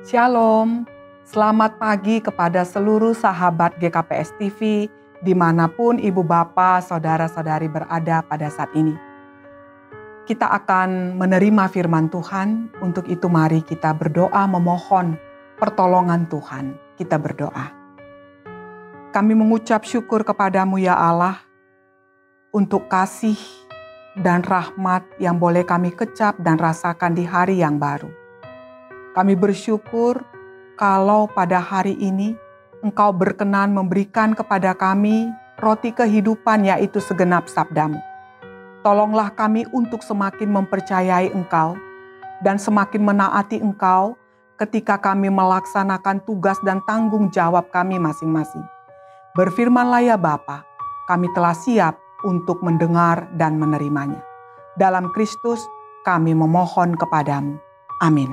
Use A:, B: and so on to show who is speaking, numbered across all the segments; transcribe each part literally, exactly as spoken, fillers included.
A: Shalom, selamat pagi kepada seluruh sahabat G K P S T V dimanapun ibu bapa, saudara-saudari berada pada saat ini. Kita akan menerima firman Tuhan, untuk itu mari kita berdoa memohon pertolongan Tuhan. Kita berdoa. Kami mengucap syukur kepadamu ya Allah, untuk kasih dan rahmat yang boleh kami kecap dan rasakan di hari yang baru. Kami bersyukur kalau pada hari ini Engkau berkenan memberikan kepada kami roti kehidupan, yaitu segenap sabdamu. Tolonglah kami untuk semakin mempercayai Engkau dan semakin menaati Engkau ketika kami melaksanakan tugas dan tanggung jawab kami masing-masing. Berfirmanlah ya Bapa, kami telah siap untuk mendengar dan menerimanya. Dalam Kristus kami memohon kepadamu. Amin.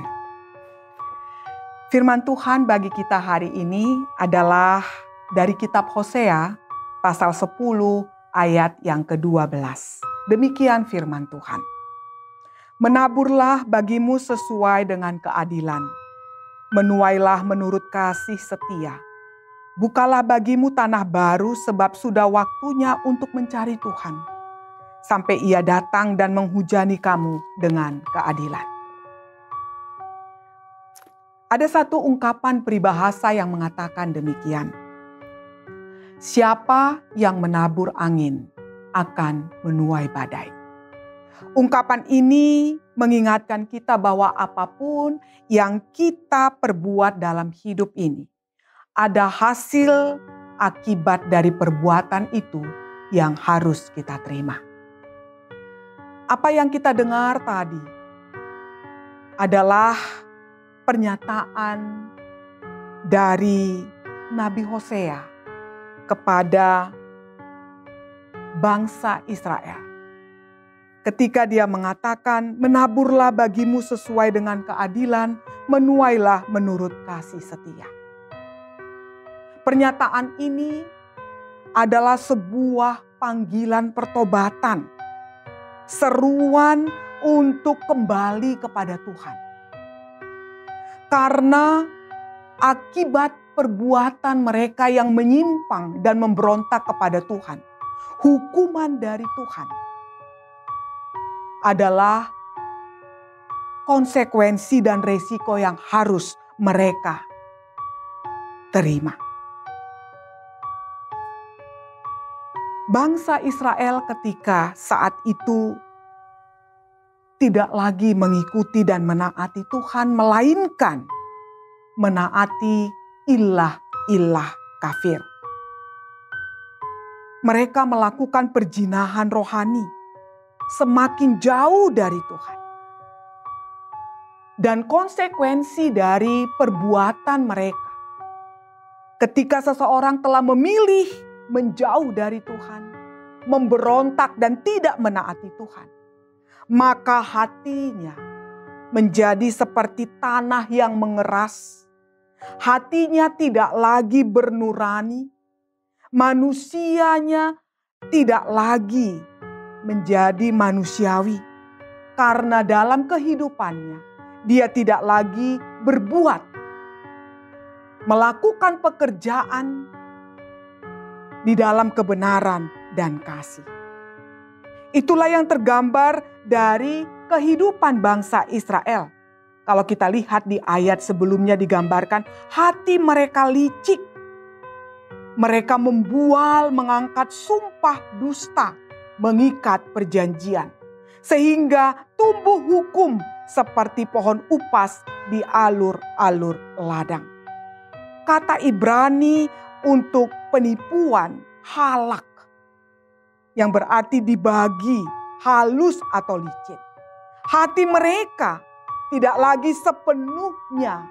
A: Firman Tuhan bagi kita hari ini adalah dari kitab Hosea pasal sepuluh ayat yang kedua belas. Demikian firman Tuhan. Menaburlah bagimu sesuai dengan keadilan. Menuailah menurut kasih setia. Bukalah bagimu tanah baru sebab sudah waktunya untuk mencari Tuhan. Sampai ia datang dan menghujani kamu dengan keadilan. Ada satu ungkapan peribahasa yang mengatakan demikian. Siapa yang menabur angin akan menuai badai. Ungkapan ini mengingatkan kita bahwa apapun yang kita perbuat dalam hidup ini, ada hasil akibat dari perbuatan itu yang harus kita terima. Apa yang kita dengar tadi adalah pernyataan dari Nabi Hosea kepada bangsa Israel. Ketika dia mengatakan, menaburlah bagimu sesuai dengan keadilan, menuailah menurut kasih setia. Pernyataan ini adalah sebuah panggilan pertobatan, seruan untuk kembali kepada Tuhan. Karena akibat perbuatan mereka yang menyimpang dan memberontak kepada Tuhan, hukuman dari Tuhan adalah konsekuensi dan resiko yang harus mereka terima. Bangsa Israel ketika saat itu tidak lagi mengikuti dan menaati Tuhan, melainkan menaati ilah-ilah kafir. Mereka melakukan perjinahan rohani, semakin jauh dari Tuhan. Dan konsekuensi dari perbuatan mereka, ketika seseorang telah memilih menjauh dari Tuhan, memberontak dan tidak menaati Tuhan, maka hatinya menjadi seperti tanah yang mengeras. Hatinya tidak lagi bernurani. Manusianya tidak lagi menjadi manusiawi. Karena dalam kehidupannya dia tidak lagi berbuat, melakukan pekerjaan di dalam kebenaran dan kasih. Itulah yang tergambar dari kehidupan bangsa Israel. Kalau kita lihat di ayat sebelumnya digambarkan, hati mereka licik. Mereka membual, mengangkat sumpah dusta, mengikat perjanjian. Sehingga tumbuh hukum seperti pohon upas di alur-alur ladang. Kata Ibrani untuk penipuan, halak, yang berarti dibagi, halus atau licin. Hati mereka tidak lagi sepenuhnya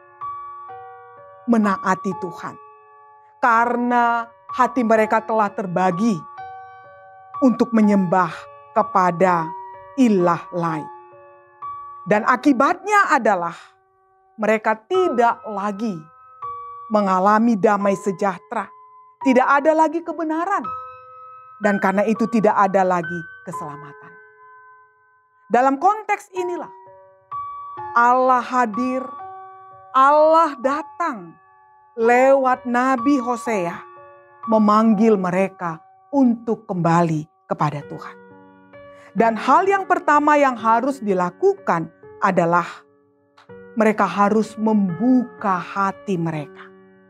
A: menaati Tuhan. Karena hati mereka telah terbagi untuk menyembah kepada ilah lain. Dan akibatnya adalah mereka tidak lagi mengalami damai sejahtera. Tidak ada lagi kebenaran. Dan karena itu tidak ada lagi keselamatan. Dalam konteks inilah Allah hadir, Allah datang lewat Nabi Hosea memanggil mereka untuk kembali kepada Tuhan. Dan hal yang pertama yang harus dilakukan adalah mereka harus membuka hati mereka.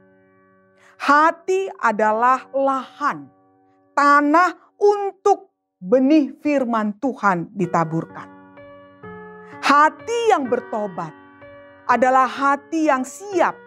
A: Hati adalah lahan, tanah untuk benih firman Tuhan ditaburkan. Hati yang bertobat adalah hati yang siap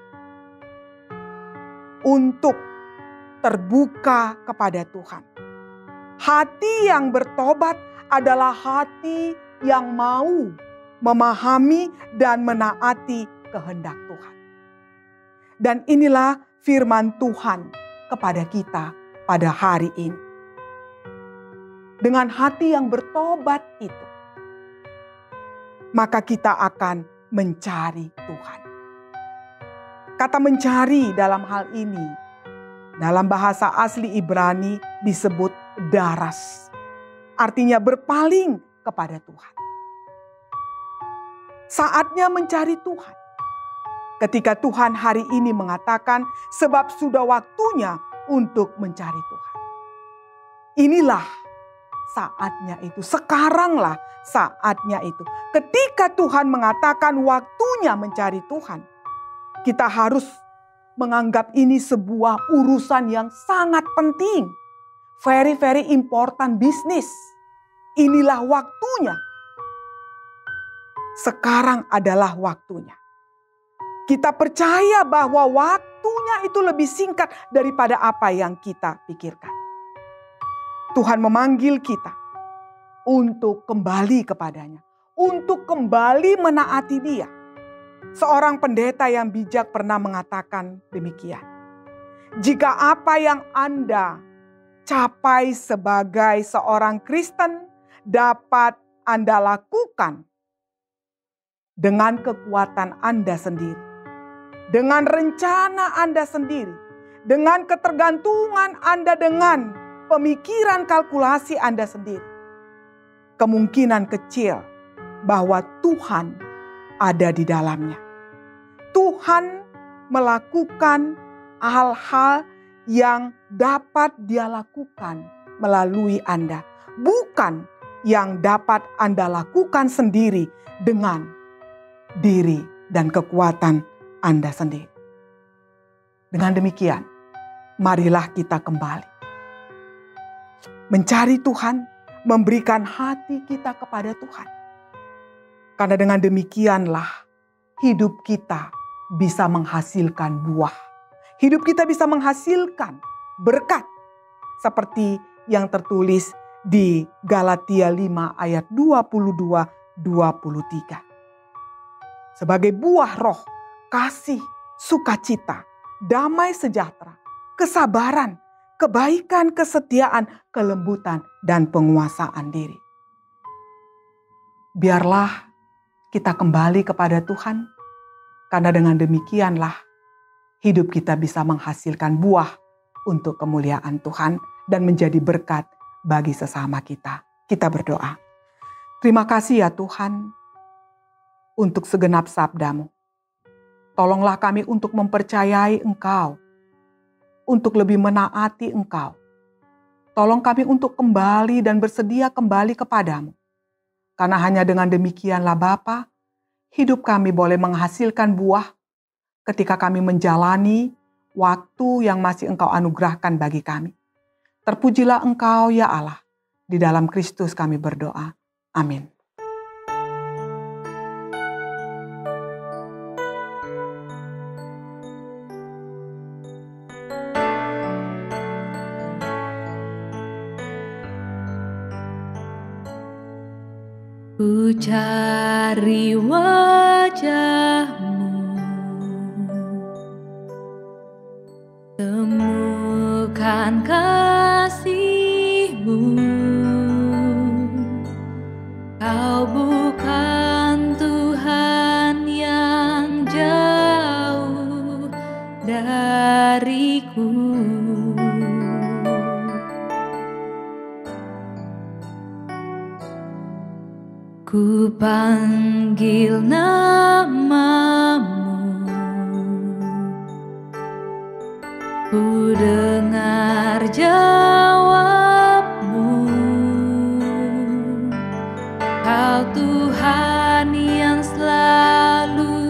A: untuk terbuka kepada Tuhan. Hati yang bertobat adalah hati yang mau memahami dan menaati kehendak Tuhan. Dan inilah firman Tuhan kepada kita pada hari ini. Dengan hati yang bertobat itu, maka kita akan mencari Tuhan. Kata mencari dalam hal ini, dalam bahasa asli Ibrani disebut daras. Artinya berpaling kepada Tuhan. Saatnya mencari Tuhan. Ketika Tuhan hari ini mengatakan, sebab sudah waktunya untuk mencari Tuhan. Inilah saatnya itu, sekaranglah saatnya itu. Ketika Tuhan mengatakan waktunya mencari Tuhan, kita harus menganggap ini sebuah urusan yang sangat penting. Very, very important business. Inilah waktunya. Sekarang adalah waktunya. Kita percaya bahwa waktunya itu lebih singkat daripada apa yang kita pikirkan. Tuhan memanggil kita untuk kembali kepadanya. Untuk kembali menaati Dia. Seorang pendeta yang bijak pernah mengatakan demikian. Jika apa yang Anda capai sebagai seorang Kristen dapat Anda lakukan dengan kekuatan Anda sendiri, dengan rencana Anda sendiri, dengan ketergantungan Anda, dengan pemikiran kalkulasi Anda sendiri, kemungkinan kecil bahwa Tuhan ada di dalamnya. Tuhan melakukan hal-hal yang dapat Dia lakukan melalui Anda, bukan yang dapat Anda lakukan sendiri dengan diri dan kekuatan Anda sendiri. Dengan demikian, marilah kita kembali mencari Tuhan, memberikan hati kita kepada Tuhan. Karena dengan demikianlah hidup kita bisa menghasilkan buah. Hidup kita bisa menghasilkan berkat seperti yang tertulis di Galatia lima ayat dua puluh dua sampai dua puluh tiga. Sebagai buah roh, kasih, sukacita, damai sejahtera, kesabaran, kebaikan, kesetiaan, kelembutan, dan penguasaan diri. Biarlah kita kembali kepada Tuhan, karena dengan demikianlah hidup kita bisa menghasilkan buah untuk kemuliaan Tuhan dan menjadi berkat bagi sesama kita. Kita berdoa. Terima kasih ya Tuhan untuk segenap sabda-Mu. Tolonglah kami untuk mempercayai Engkau, untuk lebih menaati Engkau. Tolong kami untuk kembali dan bersedia kembali kepadamu. Karena hanya dengan demikianlah Bapa, hidup kami boleh menghasilkan buah ketika kami menjalani waktu yang masih Engkau anugerahkan bagi kami. Terpujilah Engkau ya Allah, di dalam Kristus kami berdoa. Amin.
B: Ku cari wajah-Mu, temukan kasih-Mu. Kau bukan Tuhan yang jauh dariku. Ku panggil nama-Mu, ku dengar jawabmu. Kau Tuhan yang selalu